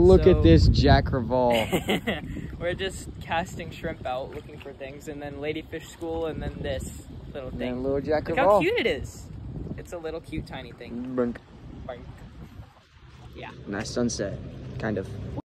Look at this Jack Crevalle. We're just casting shrimp out, looking for things, and then ladyfish school, and then this little thing. And little Jack Crevalle. Look how cute it is. It's a little cute tiny thing. Brunk. Boink. Yeah. Nice sunset, kind of.